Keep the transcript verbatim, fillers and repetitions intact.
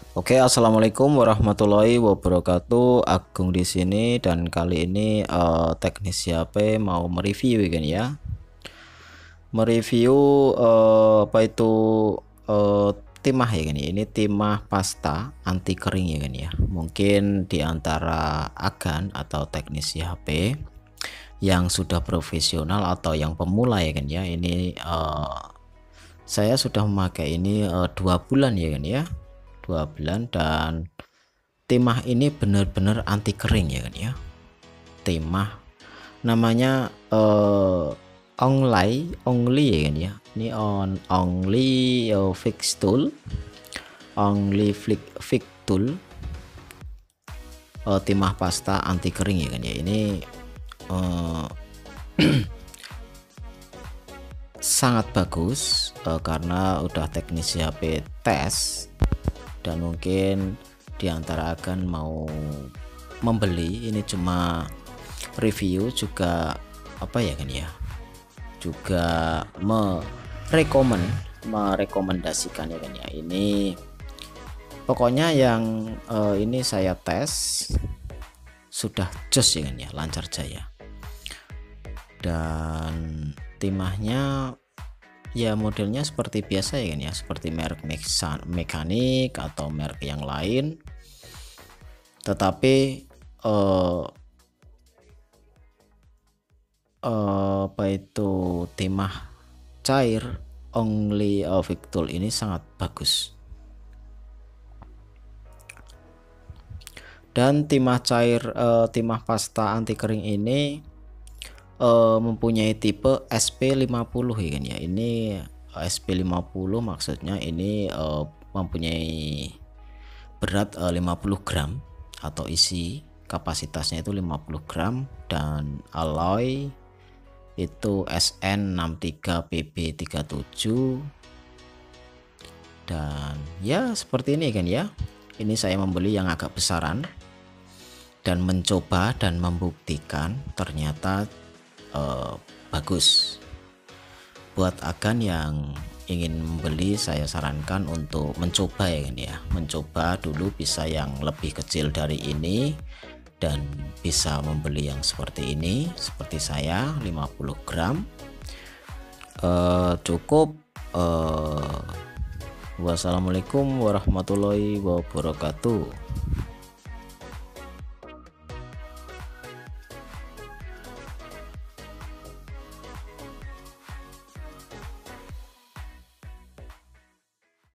Oke, assalamualaikum warahmatullahi wabarakatuh. Agung di sini dan kali ini eh, teknisi H P mau mereview kan ya. Mereview eh, apa itu eh, timah ya kan ya. Ini timah pasta anti kering ya kan ya. Mungkin di antara agan atau teknisi H P yang sudah profesional atau yang pemula ya kan ya. Ini eh, saya sudah memakai ini eh, dua bulan ya kan ya. Dua bulan dan timah ini benar-benar anti kering ya kan ya. Timah namanya eh only only ya kan ya. Ini on only uh, fix tool only flick fix tool uh, timah pasta anti kering ya kan ya. Ini uh, sangat bagus uh, karena udah teknisi H P tes dan mungkin diantara akan mau membeli. Ini cuma review juga apa ya kan ya, juga merekomen merekomendasikan ya kan ya. Ini pokoknya yang uh, ini saya tes sudah jos ya kan ya, lancar jaya. Dan timahnya ya modelnya seperti biasa ya kan ya, seperti merek mekanik atau merek yang lain, tetapi eh, eh, apa itu timah cair only uh, Victul ini sangat bagus. Dan timah cair eh, timah pasta anti kering ini uh, mempunyai tipe S P lima puluh ya kan ya. Ini S P lima puluh maksudnya ini uh, mempunyai berat uh, lima puluh gram atau isi kapasitasnya itu lima puluh gram, dan alloy itu S N enam tiga P B tiga tujuh. Dan ya seperti ini kan ya. Ini saya membeli yang agak besaran dan mencoba dan membuktikan ternyata Uh, bagus. Buat agan yang ingin membeli, saya sarankan untuk mencoba ya kan ya, mencoba dulu bisa yang lebih kecil dari ini dan bisa membeli yang seperti ini, seperti saya lima puluh gram uh, cukup. uh, Wassalamualaikum warahmatullahi wabarakatuh.